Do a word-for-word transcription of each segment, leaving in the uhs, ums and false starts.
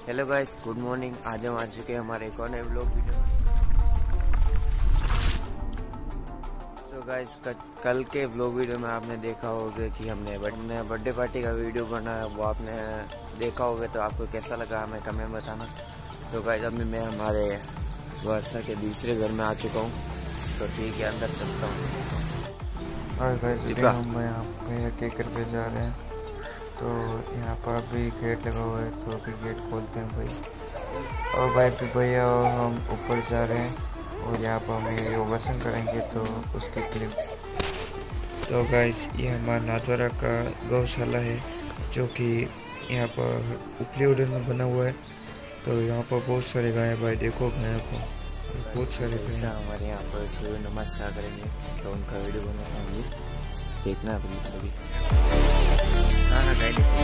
Hello guys, good morning. आज हम आ चुके हैं हमारे एक और नए व्लॉग वीडियो में। तो गाइस कल के व्लॉग वीडियो में आपने देखा होगा कि हमने बर्थडे पार्टी का वीडियो बनाया, वो आपने देखा होगा। तो आपको कैसा लगा हमें कमेंट में बताना। तो गाइस अभी मैं हमारे वर्षा के दूसरे घर में आ चुका हूँ, तो ठीक है अंदर चलता हूँ। और गाइस हम यहाँ भैया के घर पे जा रहे हैं, तो यहाँ पर भी गेट लगा हुआ है, तो अभी गेट खोलते हैं भाई। और भाई भी भैया और हम ऊपर जा रहे हैं और यहाँ पर हम योगासन करेंगे, तो उसकी क्लिप। तो गाइस ये हमारा नाथद्वारा का गौशाला है, जो कि यहाँ पर उपली उड़न में बना हुआ है। तो यहाँ पर बहुत सारे गाय भाई, देखो गाय को बहुत सारे गाय। हमारे यहाँ पर सूर्य नमस्कार करेंगे, तो उनका वीडियो बनाएंगे, देखना प्लीज सभी। हाँ हाँ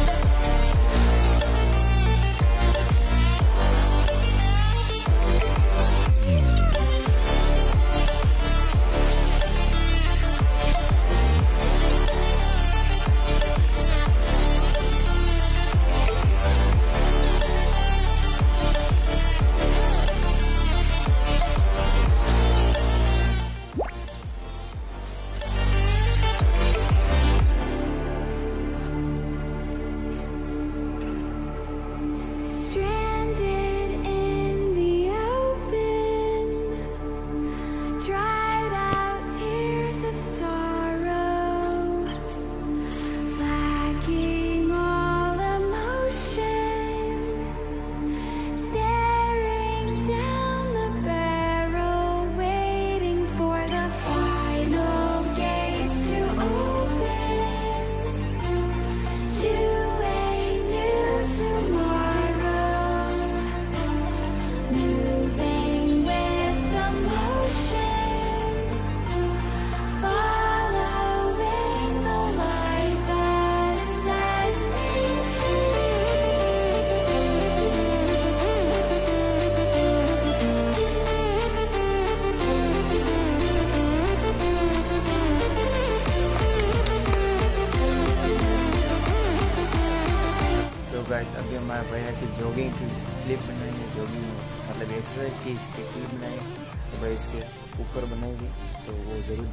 गाइस अभी हमारे भैया की जॉगिंग की क्लिप बनाएंगे, जॉगिंग मतलब एक्सरसाइज की इसकी क्लिप बनाएंगे। तो भाई इसके ऊपर बनाएंगे, तो वो ज़रूर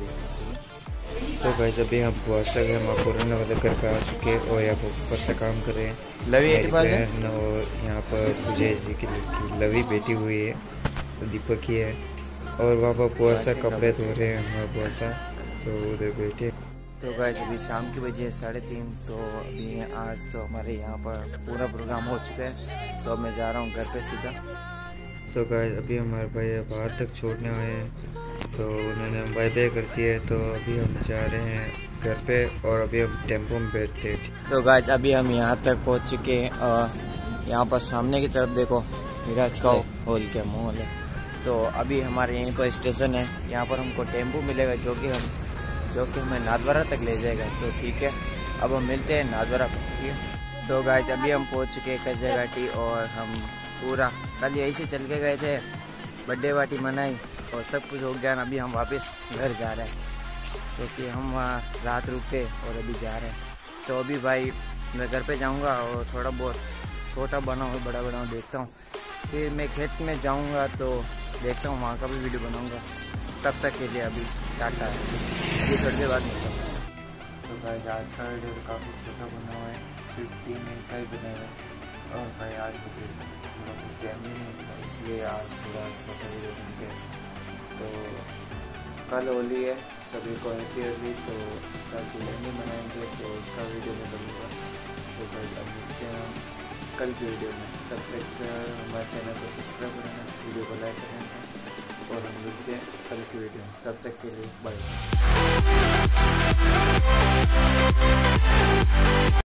देखना। तो गाइस अभी हम पुआसा गए, हम कोरोना वाले घर पे आ चुके हैं और यहाँ पर ऊपर से काम कर रहे हैं। लवी बहन और यहाँ पर पूजा जी की लड़की लवी बैठी हुई है, तो दीपक ही है। और वहाँ पर पुआसा कपड़े धो रहे हैं हमारा पुआसा, तो उधर बैठे। तो गाइस अभी शाम की बजे है साढ़े तीन। तो अभी आज तो हमारे यहाँ पर पूरा प्रोग्राम हो चुका है, तो अब मैं जा रहा हूँ घर पे सीधा। तो गाइस अभी हमारे भाई बाहर तक छोड़ने आए हैं, तो उन्होंने बाय बाय कर दिया है। तो अभी हम जा रहे हैं घर पे और अभी हम टेम्पो में बैठते हैं। तो गाइस अभी हम यहाँ तक पहुँच चुके हैं। यहाँ पर सामने की तरफ देखो मिराज का हॉल के मॉल है। तो अभी हमारे यहीं पर स्टेशन है, यहाँ पर हमको टेम्पो मिलेगा, जो कि हम जो कि हमें नाथद्वारा तक ले जाएगा। तो ठीक है, अब हम मिलते हैं नाथद्वारा पर। तो गाइस अभी हम पहुंच चुके हैं कस्या घाटी, और हम पूरा कल यहीं से चल के गए थे, बर्थडे पार्टी मनाई और सब कुछ हो गया। अभी हम वापस घर जा रहे हैं, क्योंकि तो हम वहाँ रात रुके और अभी जा रहे हैं। तो अभी भाई मैं घर पे जाऊँगा और थोड़ा बहुत छोटा बनाऊँ बड़ा बनाऊँ देखता हूँ, फिर मैं खेत में जाऊँगा तो देखता हूँ, वहाँ का भी वीडियो बनाऊँगा। तब तक के लिए अभी टाटा, अभी थोड़ी देर बाद मिलता हूँ। तो भाई आज का वीडियो काफ़ी छोटा बना हुआ है, सिर्फ तीन मिनट का ही बना हुआ है। और भाई आज मुझे थोड़ा कुछ टाइम भी नहीं मिलता, इसलिए आज थोड़ा छोटा वीडियो बनते हैं। तो कल होली है, सभी को हैप्पी होली। तो कल बिरयानी बनाएंगे, तो उसका वीडियो मैं बनूँगा। तो भाई अब मिलते हैं कल की वीडियो में। तब तक हमारे चैनल को सब्सक्राइब करना, वीडियो को लाइक करना, और हम मिलते हैं कल की वीडियो में। तब तक के लिए बाय।